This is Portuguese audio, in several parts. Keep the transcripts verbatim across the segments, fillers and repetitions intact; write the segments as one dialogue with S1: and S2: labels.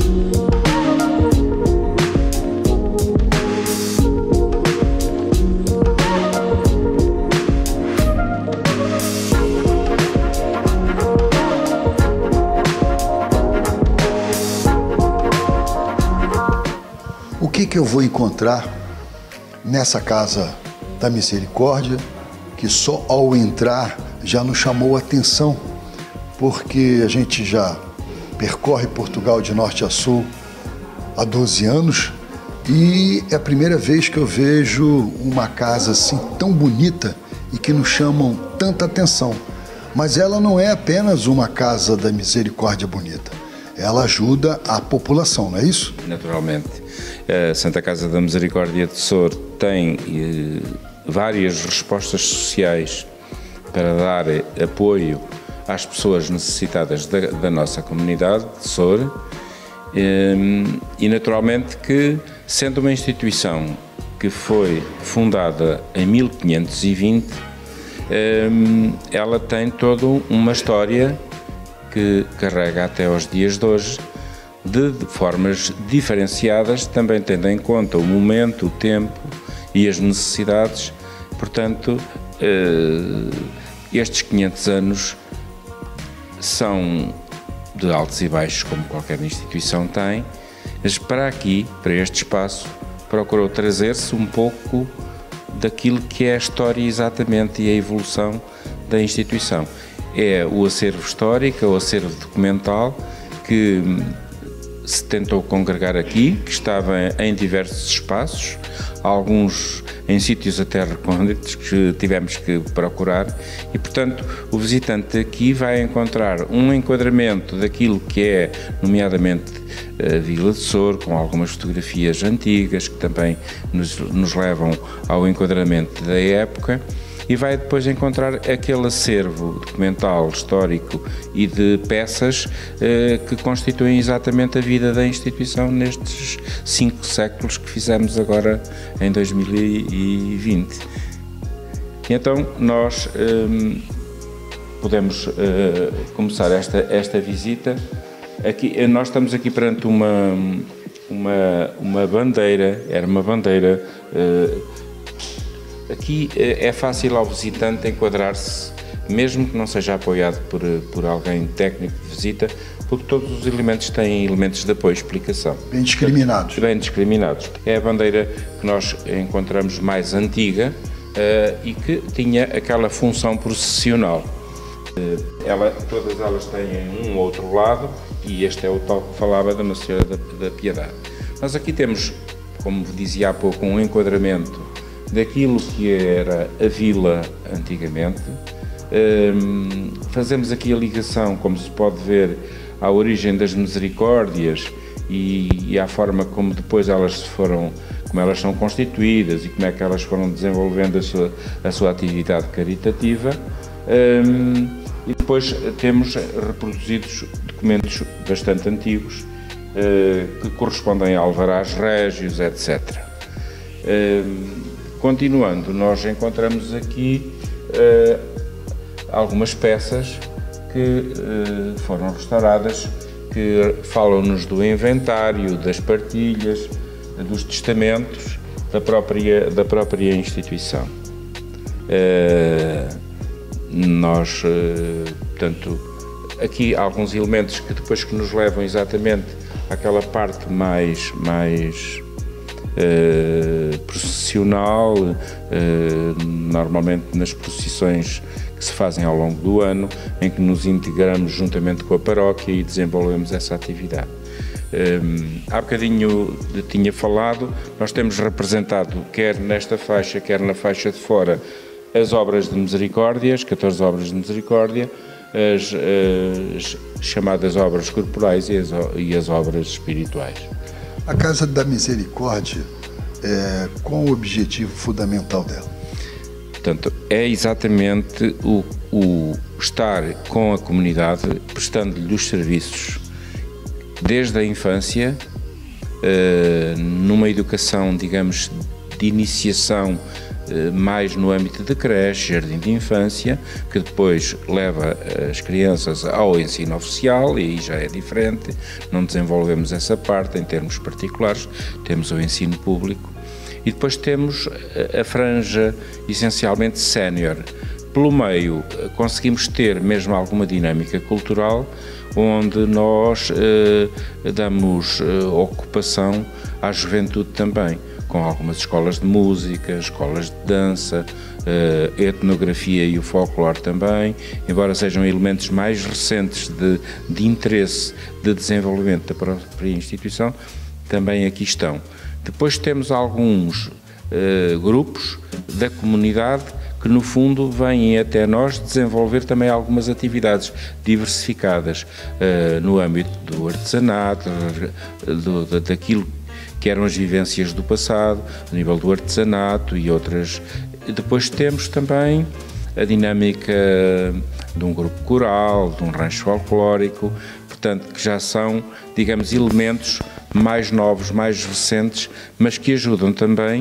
S1: O que que eu vou encontrar nessa Casa da Misericórdia que só ao entrar já nos chamou a atenção, porque a gente já percorre Portugal de norte a sul há doze anos e é a primeira vez que eu vejo uma casa assim tão bonita e que nos chamam tanta atenção. Mas ela não é apenas uma Casa da Misericórdia bonita, ela ajuda a população, não é isso?
S2: Naturalmente. A Santa Casa da Misericórdia de Sor tem eh, várias respostas sociais para dar apoio às pessoas necessitadas da, da nossa comunidade de Sor eh, e naturalmente que, sendo uma instituição que foi fundada em mil quinhentos e vinte, eh, ela tem toda uma história que carrega até aos dias de hoje, de formas diferenciadas, também tendo em conta o momento, o tempo e as necessidades. Portanto, estes quinhentos anos são de altos e baixos, como qualquer instituição tem, mas para aqui, para este espaço, procurou trazer-se um pouco daquilo que é a história exatamente e a evolução da instituição. É o acervo histórico, o acervo documental que se tentou congregar aqui, que estava em diversos espaços, alguns em sítios até recônditos que tivemos que procurar e, portanto, o visitante aqui vai encontrar um enquadramento daquilo que é, nomeadamente, a Vila de Sor, com algumas fotografias antigas que também nos, nos levam ao enquadramento da época, e vai depois encontrar aquele acervo documental, histórico e de peças eh, que constituem exatamente a vida da instituição nestes cinco séculos que fizemos agora em dois mil e vinte. E então nós eh, podemos eh, começar esta, esta visita. Aqui, nós estamos aqui perante uma, uma, uma bandeira, era uma bandeira. Eh, Aqui é fácil ao visitante enquadrar-se, mesmo que não seja apoiado por, por alguém técnico de visita, porque todos os elementos têm elementos de apoio e explicação.
S1: Bem discriminados.
S2: Bem discriminados. É a bandeira que nós encontramos mais antiga uh, e que tinha aquela função processional. Uh, ela, todas elas têm um outro lado e este é o tal que falava da Nossa Senhora da, da Piedade. Nós aqui temos, como dizia há pouco, um enquadramento daquilo que era a vila antigamente. Um, fazemos aqui a ligação, como se pode ver, à origem das misericórdias e, e à forma como depois elas foram, como elas são constituídas e como é que elas foram desenvolvendo a sua, a sua atividade caritativa. Um, e depois temos reproduzidos documentos bastante antigos uh, que correspondem a alvarás régios, etcétera. Um, Continuando, nós encontramos aqui uh, algumas peças que uh, foram restauradas, que falam-nos do inventário, das partilhas, dos testamentos da própria, da própria instituição. Uh, nós, uh, portanto, aqui há alguns elementos que depois que nos levam exatamente àquela parte mais, mais Uh, processional, uh, normalmente nas procissões que se fazem ao longo do ano, em que nos integramos juntamente com a paróquia e desenvolvemos essa atividade. Um, há bocadinho tinha falado, nós temos representado, quer nesta faixa, quer na faixa de fora, as obras de misericórdia, as catorze obras de misericórdia, as, as chamadas obras corporais e as, e as obras espirituais.
S1: A Casa da Misericórdia, é, qual o objetivo fundamental dela?
S2: Portanto, é exatamente o, o estar com a comunidade, prestando-lhe os serviços desde a infância, uh, numa educação, digamos, de iniciação mais no âmbito de creche, jardim de infância, que depois leva as crianças ao ensino oficial, e aí já é diferente, não desenvolvemos essa parte em termos particulares, temos o ensino público, e depois temos a franja essencialmente sénior. Pelo meio conseguimos ter mesmo alguma dinâmica cultural, onde nós eh, damos eh, ocupação à juventude também, com algumas escolas de música, escolas de dança, eh, etnografia e o folclore também, embora sejam elementos mais recentes de, de interesse, de desenvolvimento da própria instituição, também aqui estão. Depois temos alguns eh, grupos da comunidade que no fundo vêm até nós desenvolver também algumas atividades diversificadas uh, no âmbito do artesanato, do, do, daquilo que eram as vivências do passado, a nível do artesanato e outras. Depois temos também a dinâmica de um grupo coral, de um rancho folclórico, portanto que já são, digamos, elementos mais novos, mais recentes, mas que ajudam também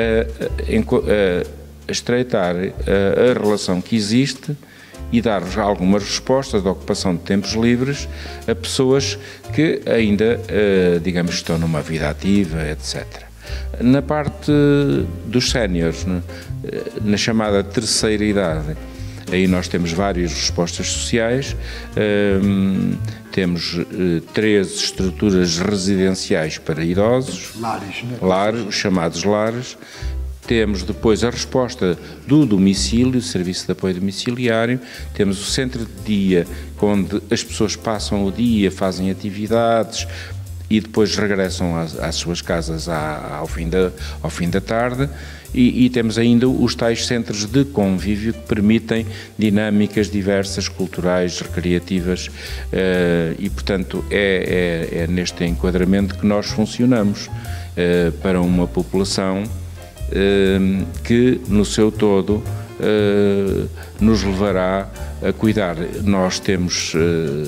S2: a, a, a a estreitar a, a relação que existe e dar algumas respostas de ocupação de tempos livres a pessoas que ainda, digamos, estão numa vida ativa, etcétera. Na parte dos séniores, na chamada terceira idade, aí nós temos várias respostas sociais, temos treze estruturas residenciais para idosos,
S1: lares, né?
S2: lares, os chamados lares. Temos depois a resposta do domicílio, serviço de apoio domiciliário, temos o centro de dia, onde as pessoas passam o dia, fazem atividades e depois regressam às, às suas casas à, ao, fim da, ao fim da tarde, e, e temos ainda os tais centros de convívio que permitem dinâmicas diversas, culturais, recreativas, uh, e portanto é, é, é neste enquadramento que nós funcionamos uh, para uma população que no seu todo uh, nos levará a cuidar. Nós temos uh,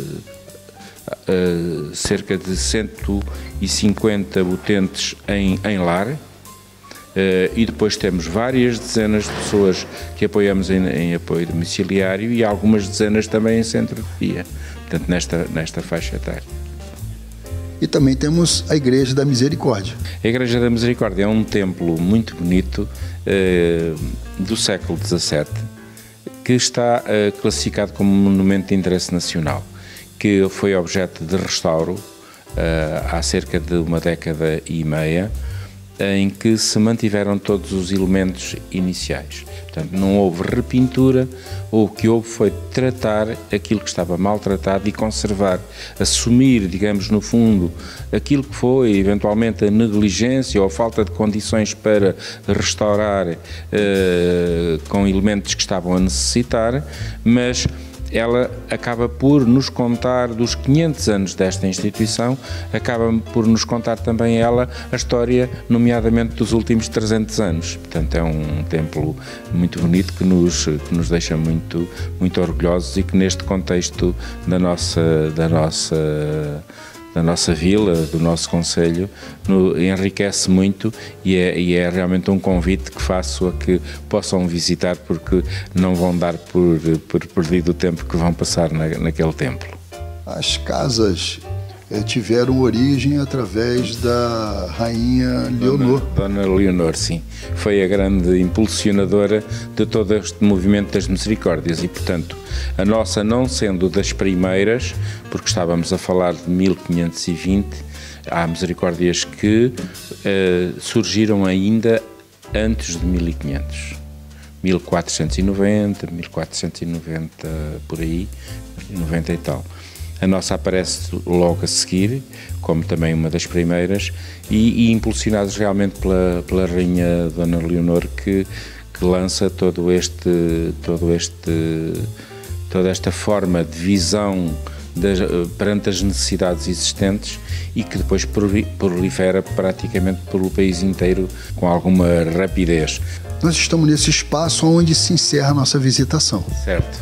S2: uh, cerca de cento e cinquenta utentes em, em lar, uh, e depois temos várias dezenas de pessoas que apoiamos em, em apoio domiciliário e algumas dezenas também em centro de dia, portanto nesta, nesta faixa etária.
S1: E também temos a Igreja da Misericórdia.
S2: A Igreja da Misericórdia é um templo muito bonito, eh, do século dezassete, que está eh, classificado como monumento de interesse nacional, que foi objeto de restauro eh, há cerca de uma década e meia, em que se mantiveram todos os elementos iniciais. Portanto, não houve repintura, o que houve foi tratar aquilo que estava maltratado e conservar, assumir, digamos, no fundo, aquilo que foi eventualmente a negligência ou a falta de condições para restaurar eh, com elementos que estavam a necessitar, mas ela acaba por nos contar, dos quinhentos anos desta instituição, acaba por nos contar também ela a história, nomeadamente dos últimos trezentos anos. Portanto, é um templo muito bonito que nos, que nos deixa muito, muito orgulhosos e que neste contexto da nossa, da nossa, da nossa vila, do nosso concelho, no, enriquece muito, e é, e é realmente um convite que faço a que possam visitar, porque não vão dar por, por perdido o tempo que vão passar na, naquele templo.
S1: As casas eh, tiveram origem através da rainha Leonor.
S2: Dona, Dona Leonor, sim. Foi a grande impulsionadora de todo este movimento das misericórdias e, portanto, a nossa não sendo das primeiras, porque estávamos a falar de mil quinhentos e vinte, há misericórdias que eh, surgiram ainda antes de mil e quinhentos. mil quatrocentos e noventa, mil quatrocentos e noventa, por aí, noventa e tal. A nossa aparece logo a seguir, como também uma das primeiras, e, e impulsionados realmente pela, pela rainha Dona Leonor, que, que lança todo este, todo este, toda esta forma de visão das, perante as necessidades existentes, e que depois prolifera praticamente pelo país inteiro com alguma rapidez.
S1: Nós estamos nesse espaço onde se encerra a nossa visitação.
S2: Certo.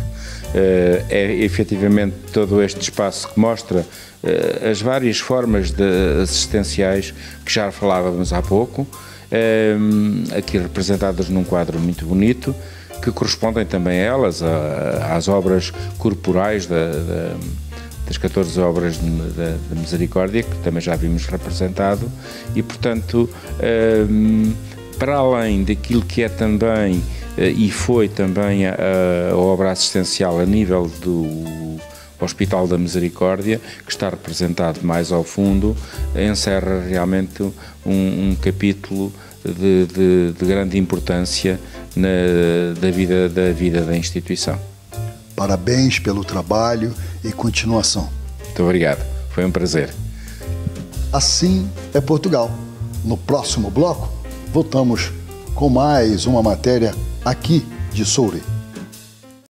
S2: É efetivamente todo este espaço que mostra as várias formas de assistenciais que já falávamos há pouco, aqui representadas num quadro muito bonito, que correspondem também elas às obras corporais da, da, das catorze obras da, da Misericórdia, que também já vimos representado, e portanto, para além daquilo que é também e foi também a, a obra assistencial a nível do Hospital da Misericórdia, que está representado mais ao fundo, encerra realmente um, um capítulo de, de, de grande importância na, da, vida, da vida da instituição.
S1: Parabéns pelo trabalho e continuação.
S2: Muito obrigado, foi um prazer.
S1: Assim é Portugal. No próximo bloco, voltamos com mais uma matéria aqui de Soure.